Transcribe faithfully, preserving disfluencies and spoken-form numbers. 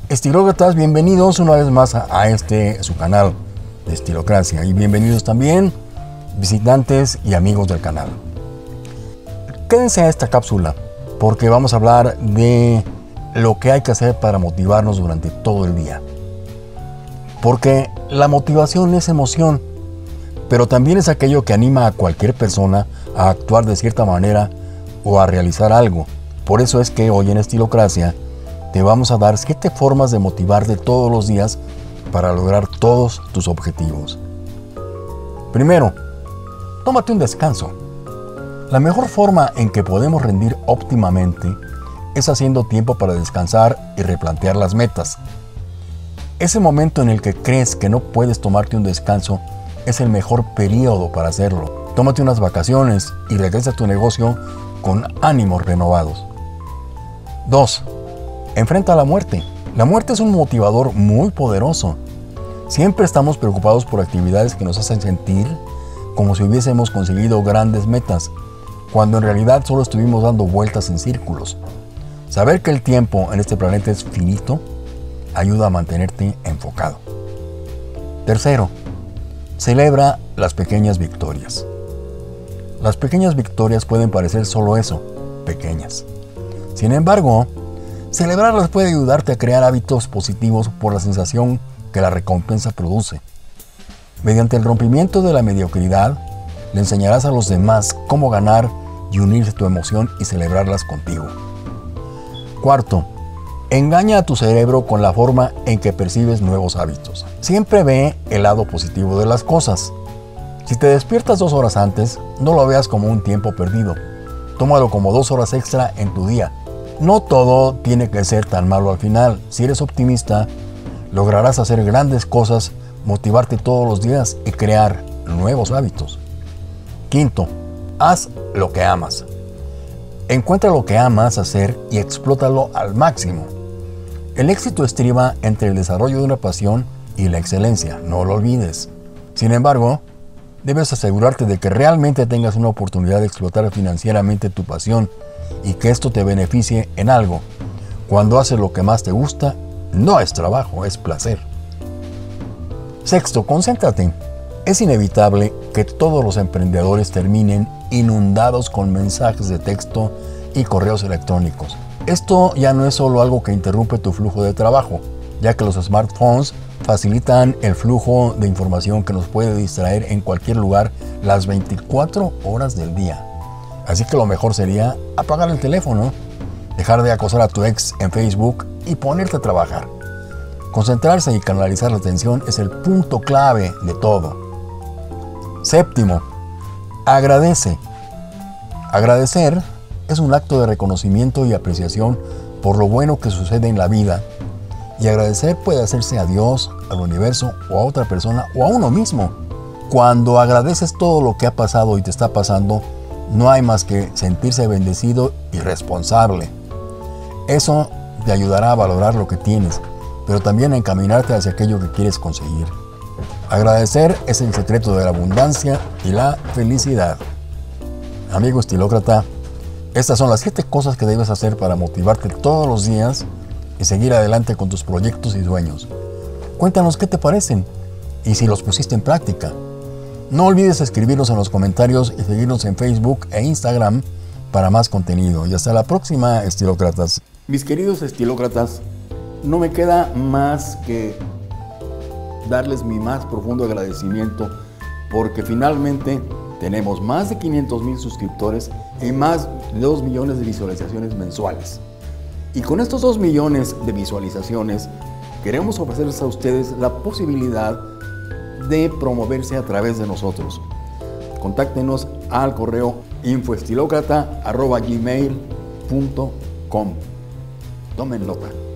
Estilócratas, bienvenidos una vez más a, a este su canal de Estilocracia y bienvenidos también visitantes y amigos del canal. Quédense a esta cápsula porque vamos a hablar de lo que hay que hacer para motivarnos durante todo el día. Porque la motivación es emoción, pero también es aquello que anima a cualquier persona a actuar de cierta manera o a realizar algo. Por eso es que hoy en Estilocracia te vamos a dar siete formas de motivarte todos los días para lograr todos tus objetivos. Primero, tómate un descanso. La mejor forma en que podemos rendir óptimamente es haciendo tiempo para descansar y replantear las metas. Ese momento en el que crees que no puedes tomarte un descanso es el mejor periodo para hacerlo. Tómate unas vacaciones y regresa a tu negocio con ánimos renovados. Dos. Enfrenta la muerte. La muerte es un motivador muy poderoso. Siempre estamos preocupados por actividades que nos hacen sentir como si hubiésemos conseguido grandes metas, cuando en realidad solo estuvimos dando vueltas en círculos. Saber que el tiempo en este planeta es finito ayuda a mantenerte enfocado. Tercero, celebra las pequeñas victorias. Las pequeñas victorias pueden parecer solo eso, pequeñas. Sin embargo, celebrarlas puede ayudarte a crear hábitos positivos por la sensación que la recompensa produce. Mediante el rompimiento de la mediocridad, le enseñarás a los demás cómo ganar y unirse tu emoción y celebrarlas contigo. Cuarto, engaña a tu cerebro con la forma en que percibes nuevos hábitos. Siempre ve el lado positivo de las cosas. Si te despiertas dos horas antes, no lo veas como un tiempo perdido. Tómalo como dos horas extra en tu día. No todo tiene que ser tan malo al final. Si eres optimista, lograrás hacer grandes cosas, motivarte todos los días y crear nuevos hábitos. Quinto, haz lo que amas. Encuentra lo que amas hacer y explótalo al máximo. El éxito estriba entre el desarrollo de una pasión y la excelencia, no lo olvides. Sin embargo, debes asegurarte de que realmente tengas una oportunidad de explotar financieramente tu pasión y que esto te beneficie en algo. Cuando haces lo que más te gusta, no es trabajo, es placer. Sexto, concéntrate. Es inevitable que todos los emprendedores terminen inundados con mensajes de texto y correos electrónicos. Esto ya no es solo algo que interrumpe tu flujo de trabajo, ya que los smartphones facilitan el flujo de información que nos puede distraer en cualquier lugar las veinticuatro horas del día. Así que lo mejor sería apagar el teléfono, dejar de acosar a tu ex en Facebook y ponerte a trabajar. Concentrarse y canalizar la atención es el punto clave de todo. Séptimo, agradece. Agradecer es un acto de reconocimiento y apreciación por lo bueno que sucede en la vida. Y agradecer puede hacerse a Dios, al universo o a otra persona o a uno mismo. Cuando agradeces todo lo que ha pasado y te está pasando, no hay más que sentirse bendecido y responsable. Eso te ayudará a valorar lo que tienes, pero también a encaminarte hacia aquello que quieres conseguir. Agradecer es el secreto de la abundancia y la felicidad. Amigo estilócrata, estas son las siete cosas que debes hacer para motivarte todos los días y seguir adelante con tus proyectos y sueños. Cuéntanos qué te parecen y si los pusiste en práctica. No olvides escribirnos en los comentarios y seguirnos en Facebook e Instagram para más contenido. Y hasta la próxima, estilócratas. Mis queridos estilócratas, no me queda más que darles mi más profundo agradecimiento porque finalmente tenemos más de quinientos mil suscriptores y más de dos millones de visualizaciones mensuales. Y con estos dos millones de visualizaciones queremos ofrecerles a ustedes la posibilidad de promoverse a través de nosotros. Contáctenos al correo info estilócrata arroba gmail punto com. Tomen nota.